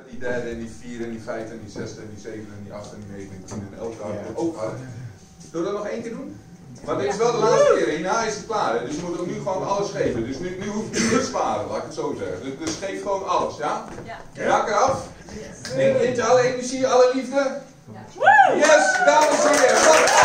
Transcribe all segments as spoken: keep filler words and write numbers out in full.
die derde en die vierde en die vijfde en die zesde en die zevende en die achtste en die negende en die tiende en elke dag ook hadden. Zullen we dat nog één keer doen? Maar dit is wel de laatste keer, hierna is het klaar. Hè? Dus je moet ook nu gewoon alles geven. Dus nu, nu hoef je niet te sparen, laat ik het zo zeggen. Dus, dus geef gewoon alles, ja? Ja. Raak eraf. Neem in alle energie, alle liefde. Yes, dames en heren.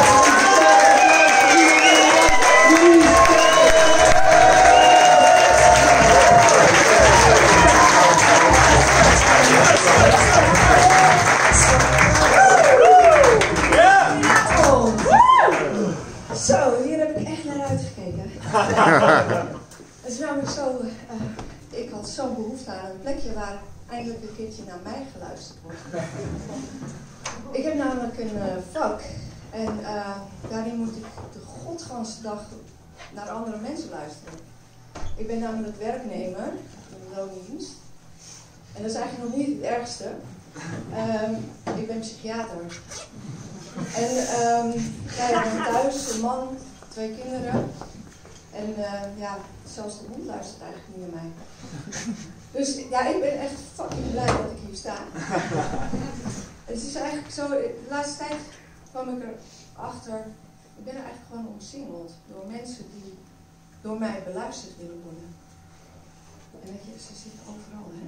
Zo, hier heb ik echt naar uitgekeken. Het is namelijk zo, uh, ik had zo'n behoefte aan een plekje waar eindelijk een keertje naar mij geluisterd wordt. Ik heb namelijk een uh, vak en uh, daarin moet ik de godganse dag naar andere mensen luisteren. Ik ben namelijk werknemer in de loondienst en dat is eigenlijk nog niet het ergste. Um, ik ben psychiater. En um, ja, ik ben thuis, een man, twee kinderen. En uh, ja, zelfs de hond luistert eigenlijk niet naar mij. Dus ja, ik ben echt fucking blij dat ik hier sta. Het is eigenlijk zo, de laatste tijd kwam ik erachter, ik ben er eigenlijk gewoon omsingeld door mensen die door mij beluisterd willen worden. En weet je, ze zitten overal, hè.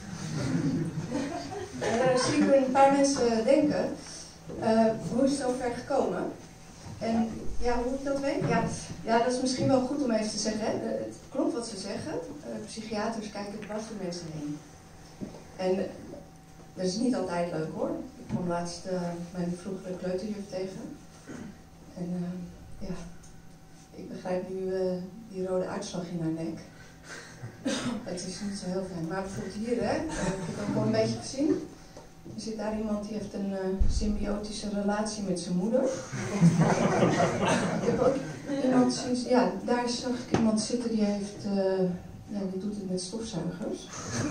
En daar zie ik een paar mensen denken. Uh, hoe is het zo ver gekomen? En ja, hoe ik dat weet? Ja, ja, dat is misschien wel goed om even te zeggen. Hè? Het klopt wat ze zeggen. Uh, psychiaters kijken dwars door mensen heen. En uh, dat is niet altijd leuk hoor. Ik kwam laatst uh, mijn vroegere kleuterjuf tegen. En uh, ja, ik begrijp nu uh, die rode uitslag in haar nek. Het is niet zo heel fijn. Maar bijvoorbeeld hier, hè, uh, ik heb ook wel een beetje gezien. Er zit daar iemand die heeft een uh, symbiotische relatie met zijn moeder. Ik heb ook iemand zien, ja, daar zag ik iemand zitten die heeft, uh, ja, die doet het met stofzuigers.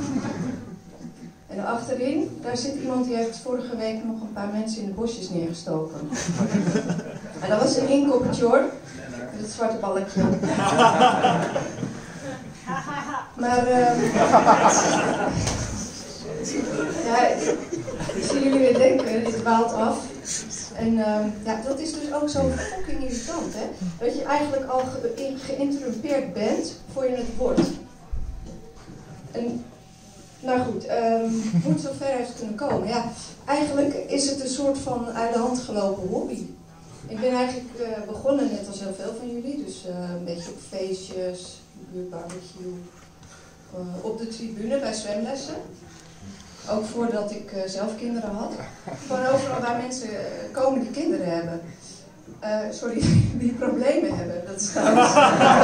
En achterin, daar zit iemand die heeft vorige week nog een paar mensen in de bosjes neergestoken. En dat was een inkoppertje hoor, met het zwarte balkje. Maar, uh, ja, ik zie jullie weer denken, dit dwaalt af. En uh, ja, dat is dus ook zo fucking irritant, hè. Dat je eigenlijk al ge geïnterrumpeerd bent voor je het wordt. En, nou goed, um, hoe het zo ver heeft kunnen komen. Ja, eigenlijk is het een soort van uit de hand gelopen hobby. Ik ben eigenlijk uh, begonnen, net als heel veel van jullie, dus uh, een beetje op feestjes, buurtbarbecue, uh, op de tribune bij zwemlessen. Ook voordat ik uh, zelf kinderen had. Gewoon overal waar mensen uh, komen die kinderen hebben. Uh, sorry, die problemen hebben. Dat is trouwens...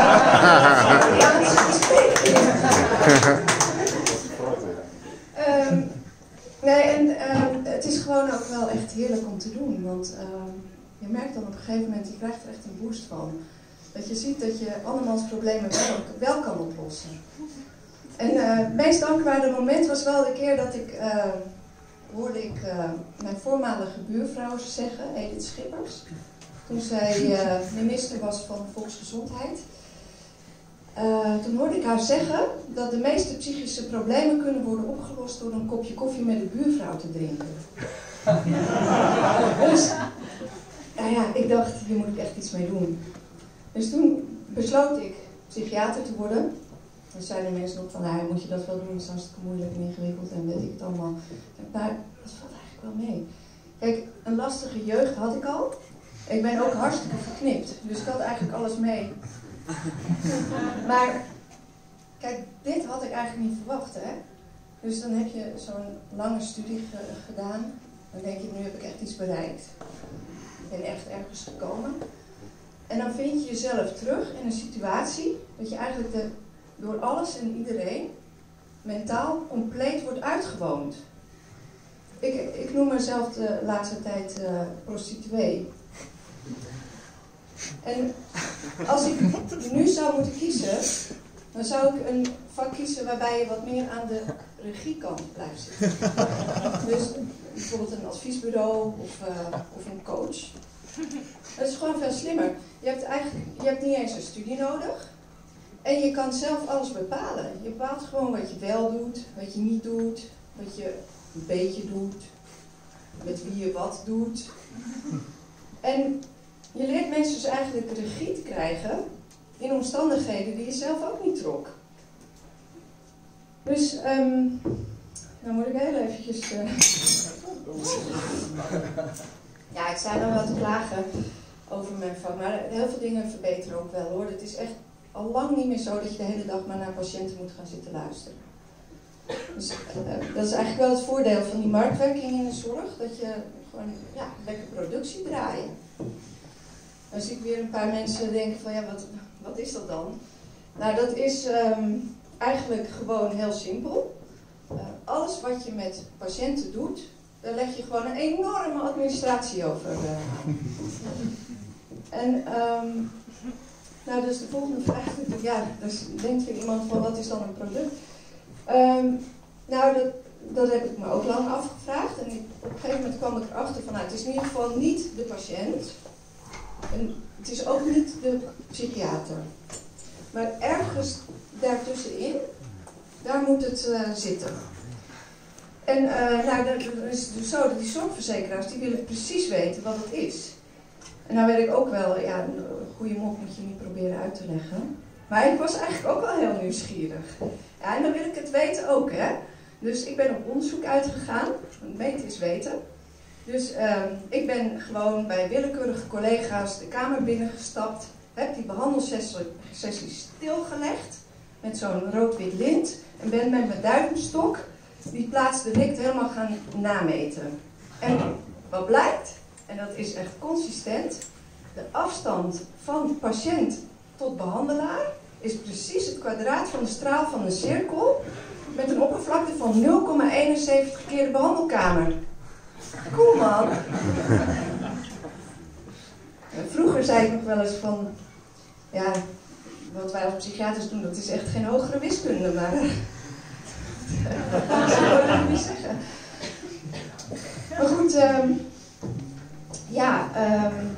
um, nee, en uh, het is gewoon ook wel echt heerlijk om te doen. Want uh, je merkt dan op een gegeven moment, je krijgt er echt een boost van. Dat je ziet dat je andermans problemen wel, wel kan oplossen. En uh, het meest dankbare moment was wel de keer dat ik, uh, hoorde ik uh, mijn voormalige buurvrouw zeggen, Edith Schippers, toen zij uh, minister was van Volksgezondheid. Uh, toen hoorde ik haar zeggen dat de meeste psychische problemen kunnen worden opgelost door een kopje koffie met de buurvrouw te drinken. Dus, nou ja, ik dacht, hier moet ik echt iets mee doen. Dus toen besloot ik psychiater te worden. Dan zeiden mensen nog van, nou, moet je dat wel doen, dat is hartstikke moeilijk en ingewikkeld en weet ik het allemaal. Maar dat valt eigenlijk wel mee. Kijk, een lastige jeugd had ik al. Ik ben ook hartstikke verknipt, dus ik had eigenlijk alles mee. Maar, kijk, dit had ik eigenlijk niet verwacht, hè. Dus dan heb je zo'n lange studie ge gedaan. Dan denk je, nu heb ik echt iets bereikt. Ik ben echt ergens gekomen. En dan vind je jezelf terug in een situatie dat je eigenlijk de... door alles en iedereen mentaal compleet wordt uitgewoond. Ik, ik noem mezelf de laatste tijd uh, prostituee. En als ik nu zou moeten kiezen, dan zou ik een vak kiezen waarbij je wat meer aan de regiekant blijft zitten. Dus bijvoorbeeld een adviesbureau of, uh, of een coach. Dat is gewoon veel slimmer. Je hebt, eigenlijk, je hebt niet eens een studie nodig. En je kan zelf alles bepalen. Je bepaalt gewoon wat je wel doet, wat je niet doet, wat je een beetje doet, met wie je wat doet. En je leert mensen dus eigenlijk regie te krijgen in omstandigheden die je zelf ook niet trok. Dus, um, nou moet ik heel eventjes... Uh... Ja, ik sta dan wel te klagen over mijn vak, maar heel veel dingen verbeteren ook wel hoor. Het is echt al lang niet meer zo dat je de hele dag maar naar patiënten moet gaan zitten luisteren. Dus uh, dat is eigenlijk wel het voordeel van die marktwerking in de zorg, dat je gewoon ja, lekker productie draaien. Dan zie ik weer een paar mensen denken van ja, wat, wat is dat dan? Nou, dat is um, eigenlijk gewoon heel simpel. Uh, alles wat je met patiënten doet, daar leg je gewoon een enorme administratie over. Uh. En um, nou, dus de volgende vraag, ja, dus denkt weer iemand van wat is dan een product? Um, nou, dat, dat heb ik me ook lang afgevraagd en ik, op een gegeven moment kwam ik erachter van, nou, het is in ieder geval niet de patiënt en het is ook niet de psychiater. Maar ergens daartussenin, daar moet het uh, zitten. En uh, nou, dat is het dus zo dat die zorgverzekeraars, die willen precies weten wat het is. En nou weet ik ook wel, ja, een goede mop moet je niet proberen uit te leggen. Maar ik was eigenlijk ook wel heel nieuwsgierig. Ja, en dan wil ik het weten ook, hè. Dus ik ben op onderzoek uitgegaan, want weten is weten. Dus uh, ik ben gewoon bij willekeurige collega's de kamer binnengestapt, heb die behandelsessie stilgelegd met zo'n rood-wit lint en ben met mijn duimstok die plaats direct helemaal gaan nameten. En wat blijkt, en dat is echt consistent, de afstand van patiënt tot behandelaar is precies het kwadraat van de straal van een cirkel met een oppervlakte van nul komma eenenzeventig keer de behandelkamer. Cool man! Vroeger zei ik nog wel eens van, ja, wat wij als psychiaters doen, dat is echt geen hogere wiskunde, maar dat zou ik niet zeggen. Maar goed, um, ja, um,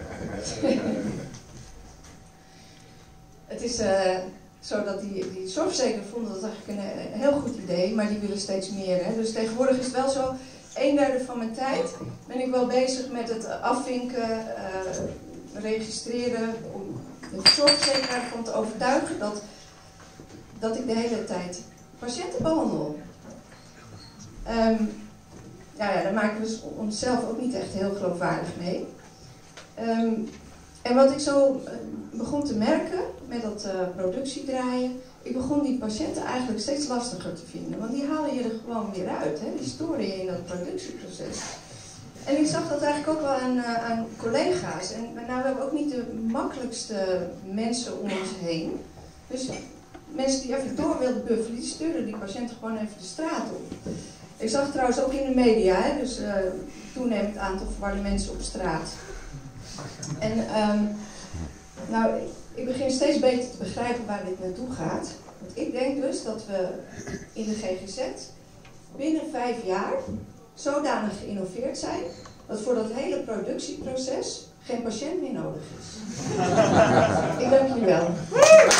het is uh, zo dat die, die zorgverzekeraars vonden dat eigenlijk een, een heel goed idee, maar die willen steeds meer. Hè. Dus tegenwoordig is het wel zo, een derde van mijn tijd ben ik wel bezig met het afvinken, uh, registreren, om de zorgverzekeraar van te overtuigen dat, dat ik de hele tijd patiënten behandel. Um, ja, ja, daar maken we dus onszelf ook niet echt heel geloofwaardig mee. Um, en wat ik zo uh, begon te merken met dat uh, productiedraaien, ik begon die patiënten eigenlijk steeds lastiger te vinden. Want die halen je er gewoon weer uit, hè? Die storen je in dat productieproces. En ik zag dat eigenlijk ook wel aan, uh, aan collega's. En nou, we hebben ook niet de makkelijkste mensen om ons heen. Dus mensen die even door wilden buffelen, die stuurden die patiënten gewoon even de straat op. Ik zag trouwens ook in de media, hè, dus uh, toenemend aantal verwarde mensen op straat. En um, nou, ik begin steeds beter te begrijpen waar dit naartoe gaat. Want ik denk dus dat we in de G G Z binnen vijf jaar zodanig geïnnoveerd zijn dat voor dat hele productieproces geen patiënt meer nodig is. Ik dank jullie wel.